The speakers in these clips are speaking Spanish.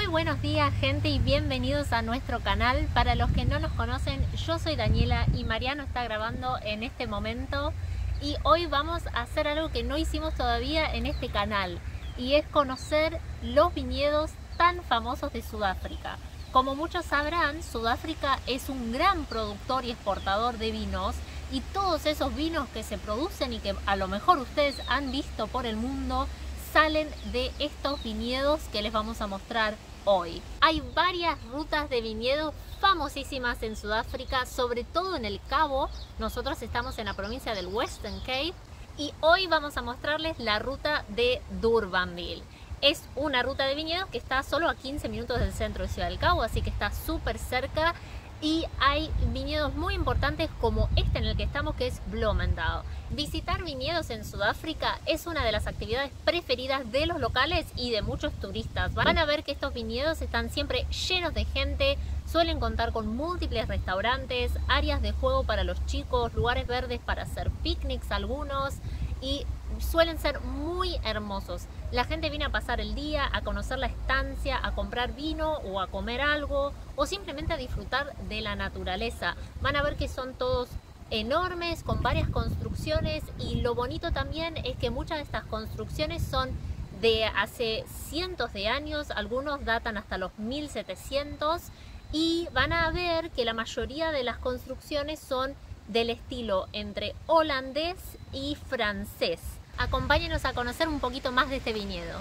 Muy buenos días, gente, y bienvenidos a nuestro canal. Para los que no nos conocen, yo soy Daniela y Mariano está grabando en este momento, y hoy vamos a hacer algo que no hicimos todavía en este canal, y es conocer los viñedos tan famosos de Sudáfrica. Como muchos sabrán, Sudáfrica es un gran productor y exportador de vinos, y todos esos vinos que se producen y que a lo mejor ustedes han visto por el mundo salen de estos viñedos que les vamos a mostrar hoy. Hay varias rutas de viñedos famosísimas en Sudáfrica, sobre todo en el Cabo. Nosotros estamos en la provincia del Western Cape y hoy vamos a mostrarles la ruta de Durbanville. Es una ruta de viñedos que está solo a 15 minutos del centro de Ciudad del Cabo, así que está súper cerca. Y hay viñedos muy importantes como este en el que estamos, que es Bloemendal. Visitar viñedos en Sudáfrica es una de las actividades preferidas de los locales y de muchos turistas. Van a ver que estos viñedos están siempre llenos de gente, suelen contar con múltiples restaurantes, áreas de juego para los chicos, lugares verdes para hacer picnics algunos, y suelen ser muy hermosos. La gente viene a pasar el día, a conocer la estancia, a comprar vino o a comer algo, o simplemente a disfrutar de la naturaleza. Van a ver que son todos enormes, con varias construcciones, y lo bonito también es que muchas de estas construcciones son de hace cientos de años, algunos datan hasta los 1700, y van a ver que la mayoría de las construcciones son del estilo entre holandés y francés. Acompáñenos a conocer un poquito más de este viñedo.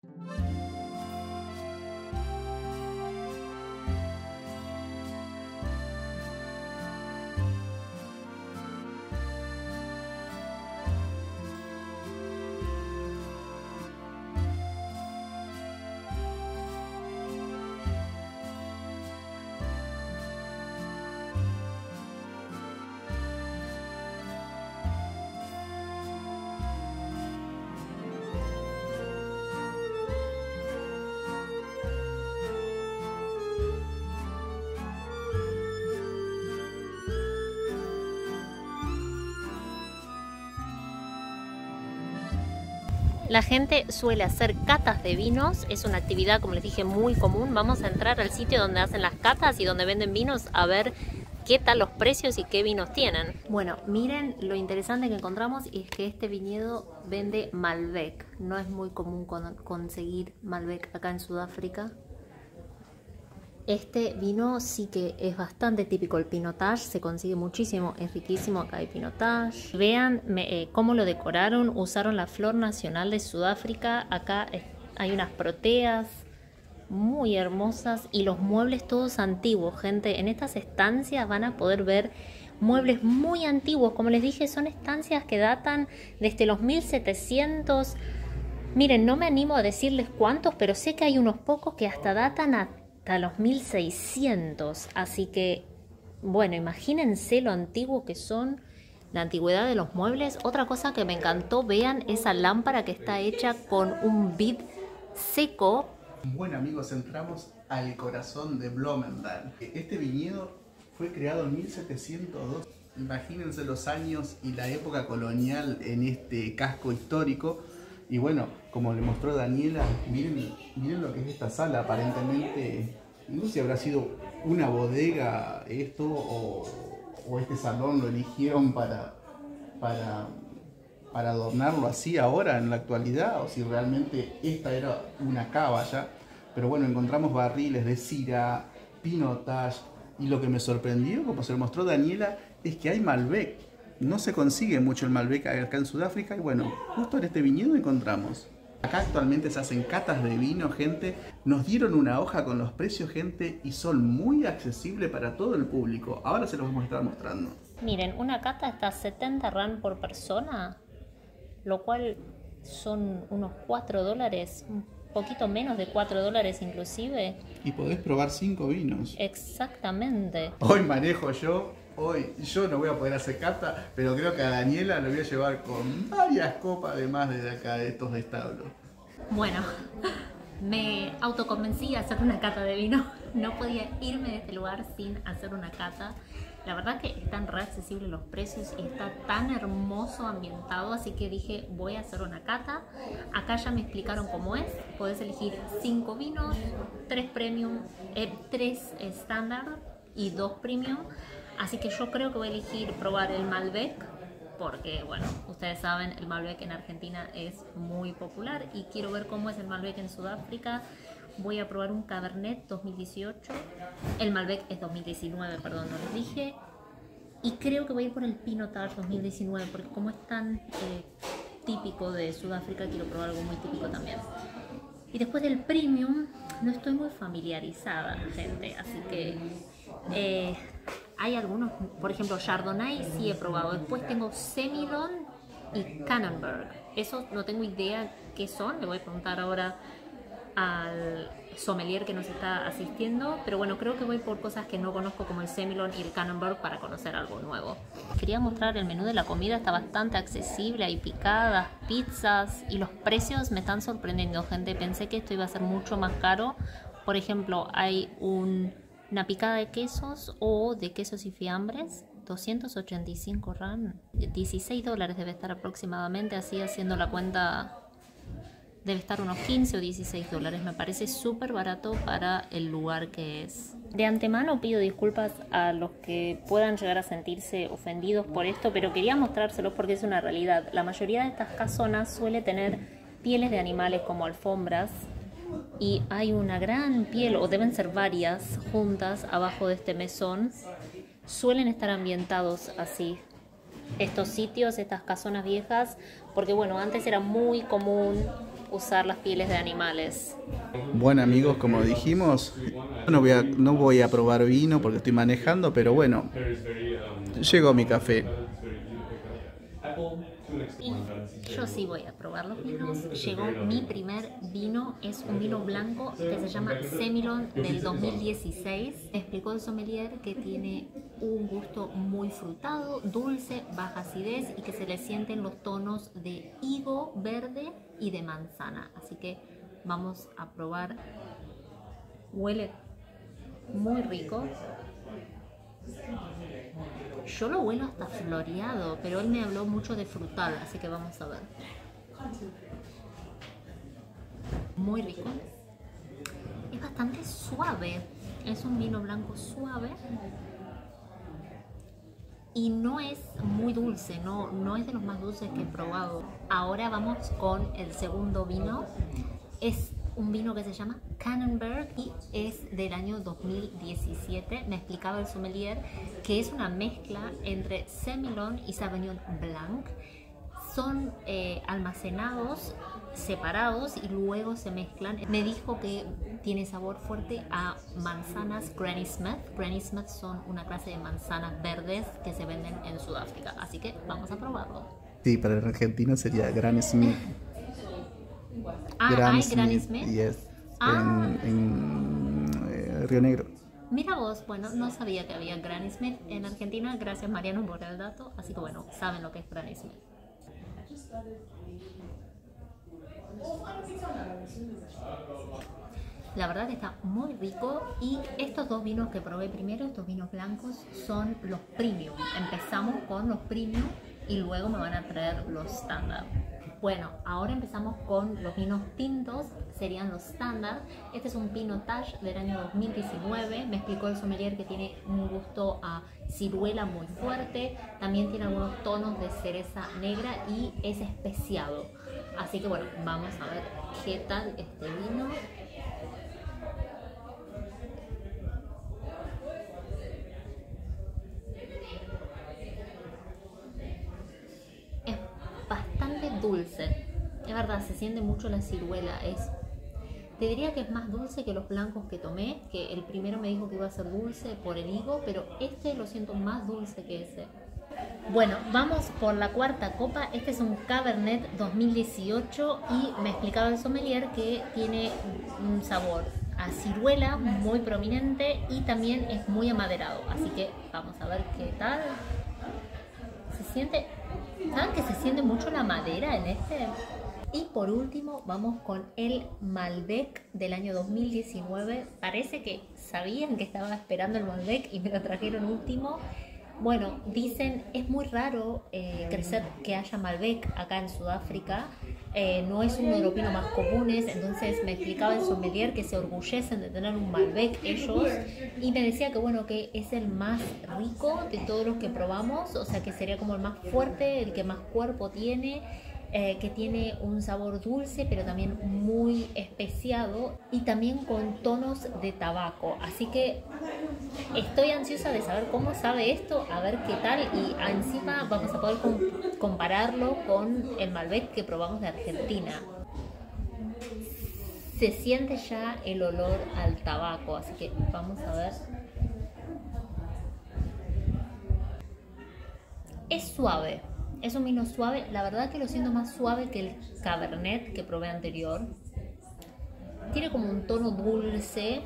La gente suele hacer catas de vinos, es una actividad, como les dije, muy común. Vamos a entrar al sitio donde hacen las catas y donde venden vinos a ver qué tal los precios y qué vinos tienen. Bueno, miren lo interesante que encontramos, y es que este viñedo vende Malbec. No es muy común conseguir Malbec acá en Sudáfrica. Este vino sí que es bastante típico, el Pinotage, se consigue muchísimo, es riquísimo. Acá hay Pinotage. Vean cómo lo decoraron, usaron la flor nacional de Sudáfrica. Acá hay unas proteas muy hermosas y los muebles todos antiguos, gente. En estas estancias van a poder ver muebles muy antiguos. Como les dije, son estancias que datan desde los 1700. Miren, no me animo a decirles cuántos, pero sé que hay unos pocos que hasta datan hasta los 1600, así que bueno, imagínense lo antiguo que son, la antigüedad de los muebles. Otra cosa que me encantó, vean esa lámpara que está hecha con un vid seco. Bueno, amigos, entramos al corazón de Bloemendal. Este viñedo fue creado en 1702. Imagínense los años y la época colonial en este casco histórico. Y bueno, como le mostró Daniela, miren lo que es esta sala. Aparentemente, no sé si habrá sido una bodega esto, o este salón lo eligieron para adornarlo así ahora en la actualidad, o si realmente esta era una cava ya. Pero bueno, encontramos barriles de Syrah, Pinotage, y lo que me sorprendió, como se lo mostró Daniela, es que hay Malbec. No se consigue mucho el Malbec acá en Sudáfrica, y bueno, justo en este viñedo encontramos. Acá actualmente se hacen catas de vino, gente. Nos dieron una hoja con los precios, gente, y son muy accesibles para todo el público. Ahora se los vamos a estar mostrando. Miren, una cata está a 70 rand por persona, lo cual son unos $4, un poquito menos de $4 inclusive. Y podés probar 5 vinos. Exactamente. Hoy manejo yo. Hoy yo no voy a poder hacer cata, pero creo que a Daniela lo voy a llevar con varias copas además desde acá, de estos establos. Bueno, me autoconvencí a hacer una cata de vino. No podía irme de este lugar sin hacer una cata. La verdad que están re accesibles los precios y está tan hermoso ambientado, así que dije voy a hacer una cata. Acá ya me explicaron cómo es. Podés elegir 5 vinos, 3 premium, 3 estándar y 2 premium. Así que yo creo que voy a elegir probar el Malbec, porque bueno, ustedes saben, el Malbec en Argentina es muy popular y quiero ver cómo es el Malbec en Sudáfrica. Voy a probar un Cabernet 2018, el Malbec es 2019, perdón, no les dije. Y creo que voy a ir por el Pinotage 2019, porque como es tan típico de Sudáfrica, quiero probar algo muy típico también. Y después del Premium, no estoy muy familiarizada, gente, así que hay algunos, por ejemplo, Chardonnay sí he probado. Después tengo Semillon y Kannenberg. Esos no tengo idea qué son, le voy a preguntar ahora al sommelier que nos está asistiendo, pero bueno, creo que voy por cosas que no conozco como el Semillon y el Kannenberg para conocer algo nuevo. Quería mostrar el menú de la comida, está bastante accesible, hay picadas, pizzas y los precios me están sorprendiendo, gente. Pensé que esto iba a ser mucho más caro. Por ejemplo, hay una picada de quesos o de quesos y fiambres, 285 rand, $16 debe estar aproximadamente, así haciendo la cuenta debe estar unos 15 o $16. Me parece súper barato para el lugar que es. De antemano pido disculpas a los que puedan llegar a sentirse ofendidos por esto, pero quería mostrárselos porque es una realidad. La mayoría de estas casonas suele tener pieles de animales como alfombras y hay una gran piel, o deben ser varias, juntas abajo de este mesón. Suelen estar ambientados así estos sitios, estas casonas viejas, porque bueno, antes era muy común usar las pieles de animales. Bueno amigos, como dijimos, no voy a probar vino porque estoy manejando, pero bueno, llegó mi café. Y yo sí voy a probar los vinos. Llegó mi primer vino, es un vino blanco que se llama Semillon del 2016. Me explicó el sommelier que tiene un gusto muy frutado, dulce, baja acidez y que se le sienten los tonos de higo verde y de manzana. Así que vamos a probar. Huele muy rico. Yo lo huelo hasta floreado, pero él me habló mucho de frutal, así que vamos a ver. Muy rico. Es bastante suave. Es un vino blanco suave. Y no es muy dulce, no es de los más dulces que he probado. Ahora vamos con el segundo vino. Es un vino que se llama Kannenberg y es del año 2017. Me explicaba el sommelier que es una mezcla entre Semillon y Sauvignon Blanc. Son almacenados separados y luego se mezclan. Me dijo que tiene sabor fuerte a manzanas Granny Smith. Granny Smith son una clase de manzanas verdes que se venden en Sudáfrica. Así que vamos a probarlo. Sí, para el argentino sería Granny Smith. Granny Smith. Yes. En Río Negro. Mira vos, bueno, no sabía que había Granny Smith en Argentina. Gracias Mariano por el dato. Así que bueno, saben lo que es Granny Smith. La verdad que está muy rico y estos dos vinos que probé primero, estos vinos blancos, son los premium. Empezamos con los premium y luego me van a traer los estándar. Bueno, ahora empezamos con los vinos tintos, serían los estándar. Este es un Pinotage del año 2019. Me explicó el sommelier que tiene un gusto a ciruela muy fuerte. También tiene algunos tonos de cereza negra y es especiado. Así que bueno, vamos a ver qué tal este vino. Es bastante dulce. Es verdad, se siente mucho la ciruela. Te diría que es más dulce que los blancos que tomé, que el primero me dijo que iba a ser dulce por el higo, pero este lo siento más dulce que ese. Bueno, vamos por la cuarta copa. Este es un Cabernet 2018 y me explicaba el sommelier que tiene un sabor a ciruela muy prominente y también es muy amaderado. Así que vamos a ver qué tal. Se siente... ¿Saben que se siente mucho la madera en este? Y por último vamos con el Malbec del año 2019. Parece que sabían que estaba esperando el Malbec y me lo trajeron último. Bueno, dicen, es muy raro crecer que haya Malbec acá en Sudáfrica. No es uno de los vinos más comunes, entonces me explicaba el sommelier que se orgullecen de tener un Malbec ellos, y me decía que bueno, que es el más rico de todos los que probamos, o sea que sería como el más fuerte, el que más cuerpo tiene, que tiene un sabor dulce pero también muy especiado y también con tonos de tabaco, así que estoy ansiosa de saber cómo sabe esto, a ver qué tal, y encima vamos a poder compararlo con el Malbec que probamos de Argentina. Se siente ya el olor al tabaco, así que vamos a ver. Es suave, es un vino suave, la verdad que lo siento más suave que el Cabernet que probé anterior. Tiene como un tono dulce.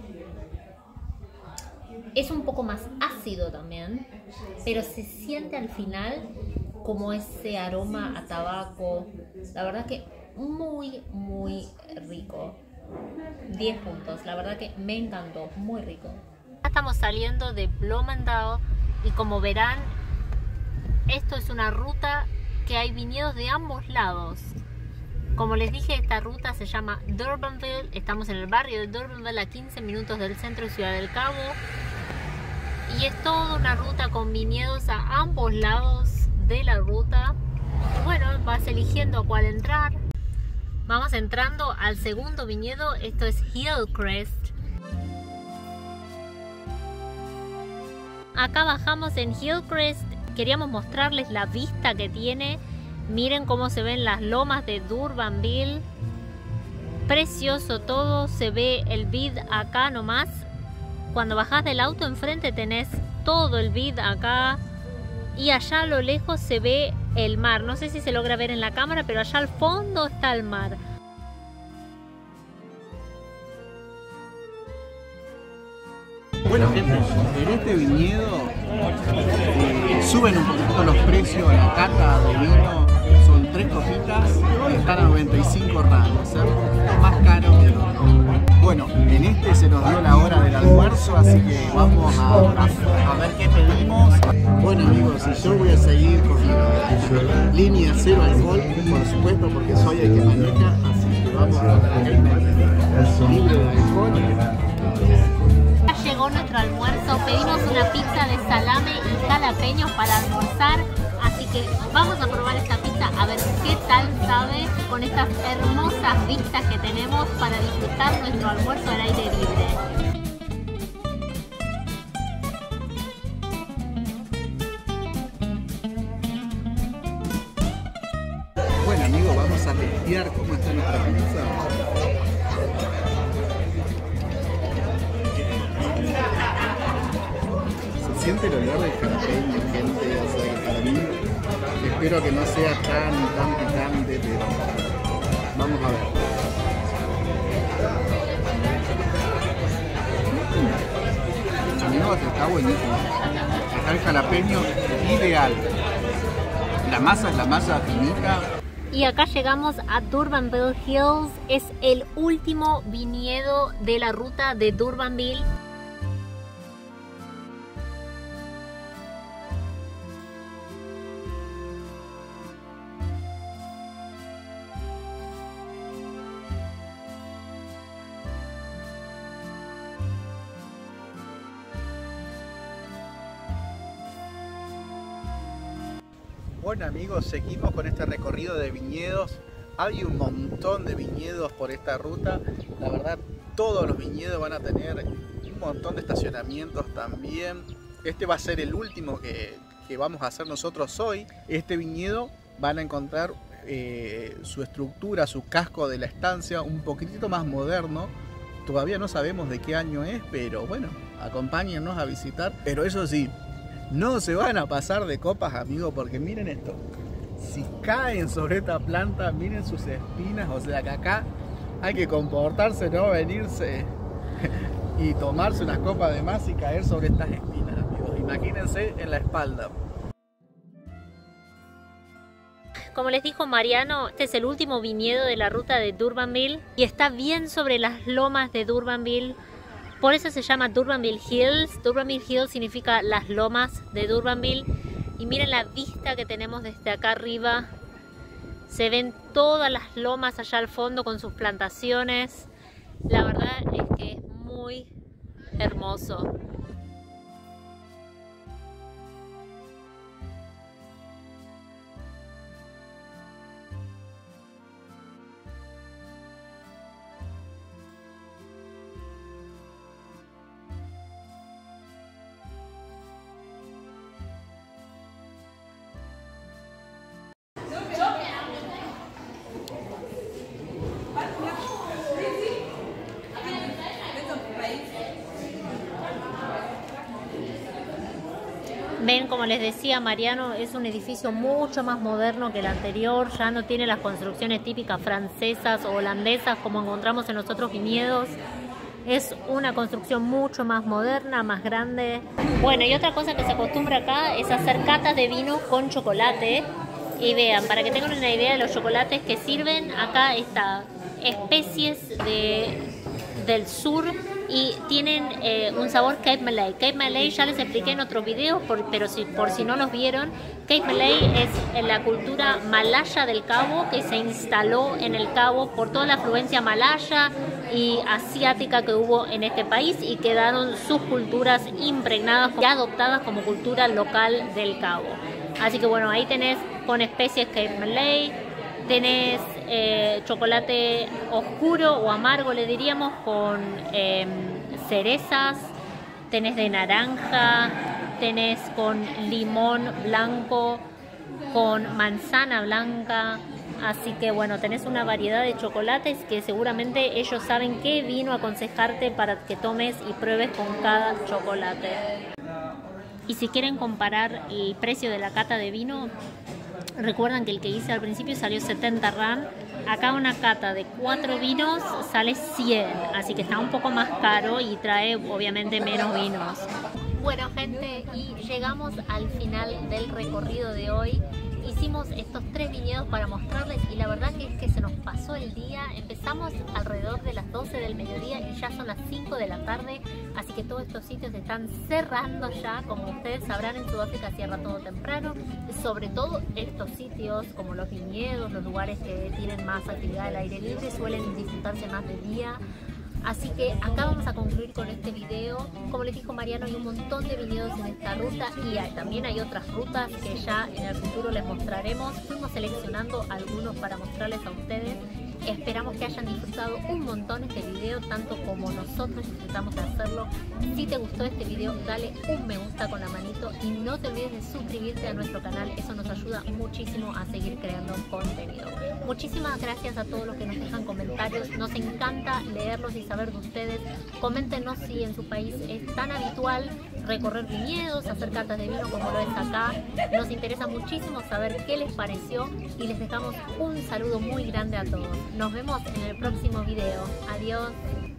Es un poco más ácido también, pero se siente al final como ese aroma a tabaco. La verdad que muy, muy rico. 10 puntos, la verdad que me encantó, muy rico. Estamos saliendo de Bloemendaal y como verán, esto es una ruta que hay viñedos de ambos lados. Como les dije, esta ruta se llama Durbanville. Estamos en el barrio de Durbanville, a 15 minutos del centro de Ciudad del Cabo. Y es toda una ruta con viñedos a ambos lados de la ruta. Y bueno, vas eligiendo a cuál entrar. Vamos entrando al segundo viñedo. Esto es Hillcrest. Acá bajamos en Hillcrest. Queríamos mostrarles la vista que tiene. Miren cómo se ven las lomas de Durbanville. Precioso todo. Se ve el vid acá nomás. Cuando bajás del auto enfrente tenés todo el vid acá. Y allá a lo lejos se ve el mar. No sé si se logra ver en la cámara, pero allá al fondo está el mar. Bueno, gente, en este viñedo suben un poquito los precios de la cata de vino. Son 3 copitas y están a 95 rangos, un poquito más caro que el otro. Bueno, en este se nos dio la hora del almuerzo, así que vamos a ver qué pedimos. Bueno amigos, y yo voy a seguir con línea cero alcohol, por supuesto, porque soy el que maneja, así que vamos a libre de alcohol. Ya llegó nuestro almuerzo, pedimos una pizza de salame y jalapeños para almorzar, así que vamos a probar esta pizza a ver qué tal sabe con estas hermosas vistas que tenemos para disfrutar nuestro almuerzo al aire libre. Bueno amigos, vamos a testear cómo está nuestra pizza. Se siente el olor del jalapeño, gente, o sea, para mí, espero que no sea tan picante, pero vamos a ver. Amigos, está buenísimo. Está el jalapeño ideal. La masa es la masa finita. Y acá llegamos a Durbanville Hills, es el último viñedo de la ruta de Durbanville. Bueno amigos, seguimos con este recorrido de viñedos. Hay un montón de viñedos por esta ruta. La verdad, todos los viñedos van a tener un montón de estacionamientos también. Este va a ser el último que vamos a hacer nosotros hoy. Este viñedo van a encontrar su estructura, su casco de la estancia un poquitito más moderno. Todavía no sabemos de qué año es, pero bueno, acompáñennos a visitar. Pero eso sí, no se van a pasar de copas, amigos, porque miren esto. Si caen sobre esta planta, miren sus espinas. O sea que acá hay que comportarse, no venirse y tomarse unas copas de más y caer sobre estas espinas, amigos. Imagínense en la espalda. Como les dijo Mariano, este es el último viñedo de la ruta de Durbanville y está bien sobre las lomas de Durbanville. Por eso se llama Durbanville Hills. Durbanville Hills significa las lomas de Durbanville. Y miren la vista que tenemos desde acá arriba. Se ven todas las lomas allá al fondo con sus plantaciones. La verdad es que es muy hermoso. Ven, como les decía Mariano, es un edificio mucho más moderno que el anterior. Ya no tiene las construcciones típicas francesas o holandesas como encontramos en los otros viñedos. Es una construcción mucho más moderna, más grande. Bueno, y otra cosa que se acostumbra acá es hacer catas de vino con chocolate. Y vean, para que tengan una idea de los chocolates que sirven, acá está especies del sur y tienen un sabor Cape Malay. Cape Malay ya les expliqué en otros videos, pero por si no los vieron, Cape Malay es la cultura malaya del Cabo, que se instaló en el Cabo por toda la afluencia malaya y asiática que hubo en este país, y quedaron sus culturas impregnadas y adoptadas como cultura local del Cabo. Así que bueno, ahí tenés con especies Cape Malay, tenés chocolate oscuro o amargo, le diríamos, con cerezas, tenés de naranja, tenés con limón blanco, con manzana blanca. Así que bueno, tenés una variedad de chocolates que seguramente ellos saben qué vino aconsejarte para que tomes y pruebes con cada chocolate. Y si quieren comparar el precio de la cata de vino, recuerdan que el que hice al principio salió 70 rand. Acá una cata de 4 vinos sale 100, así que está un poco más caro y trae obviamente menos vinos. Bueno, gente, y llegamos al final del recorrido de hoy. Hicimos estos 3 viñedos para mostrarles y la verdad que es que se nos pasó el día. Empezamos alrededor de las 12 del mediodía y ya son las 5 de la tarde, así que todos estos sitios están cerrando ya. Como ustedes sabrán, en Sudáfrica cierra todo temprano, sobre todo estos sitios como los viñedos, los lugares que tienen más actividad al aire libre suelen disfrutarse más de día. Así que acá vamos a concluir con este video. Como les dijo Mariano, hay un montón de viñedos en esta ruta y también hay otras rutas que ya en el futuro les mostraremos. Fuimos seleccionando algunos para mostrarles a ustedes. Esperamos que hayan disfrutado un montón este video, tanto como nosotros disfrutamos de hacerlo. Si te gustó este video, dale un me gusta con la manito y no te olvides de suscribirte a nuestro canal. Eso nos ayuda muchísimo a seguir creando contenido. Muchísimas gracias a todos los que nos dejan comentarios. Nos encanta leerlos y saber de ustedes. Coméntenos si en su país es tan habitual recorrer viñedos, hacer catas de vino como lo es acá. Nos interesa muchísimo saber qué les pareció y les dejamos un saludo muy grande a todos. Nos vemos en el próximo video. Adiós.